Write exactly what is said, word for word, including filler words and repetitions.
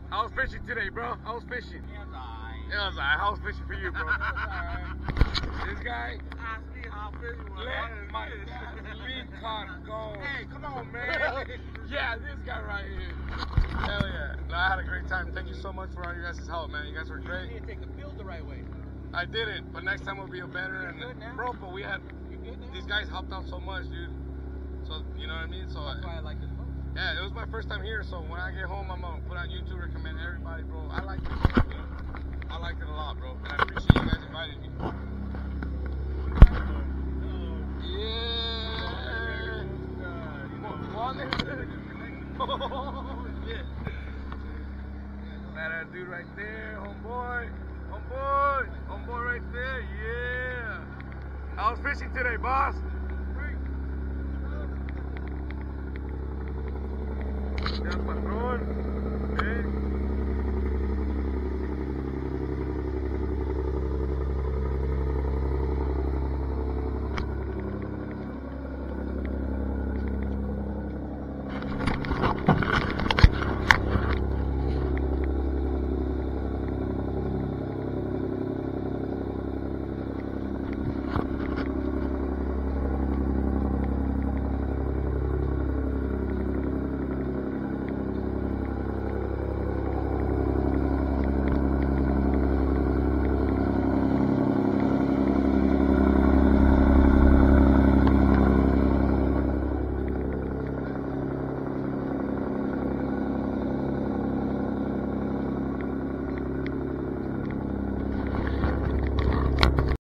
I was fishing today, bro. I was fishing. It was alright. It was alright. I was fishing for you, bro. Alright. This guy, I see how busy was. let my big con go. Hey, come on, man. Yeah, this guy right here. Hell yeah. No, I had a great time. Thank you so much for all you guys' help, man. You guys were great. You didn't take the field the right way. I didn't, but next time will be a better. You're good now. Bro, but we had, You good now? these guys helped out so much, dude. So, you know what I mean? So, That's why I like this boat. yeah, it was my first time here, so when I get home, I'm gonna put on YouTube, recommend everybody, bro. I like it. You know? I liked it a lot, bro. And I appreciate you guys inviting me. Yeah. One. Oh, shit. That dude right there, homeboy. Homeboy. Homeboy right there, yeah. I was fishing today, boss. Yeah, patrón.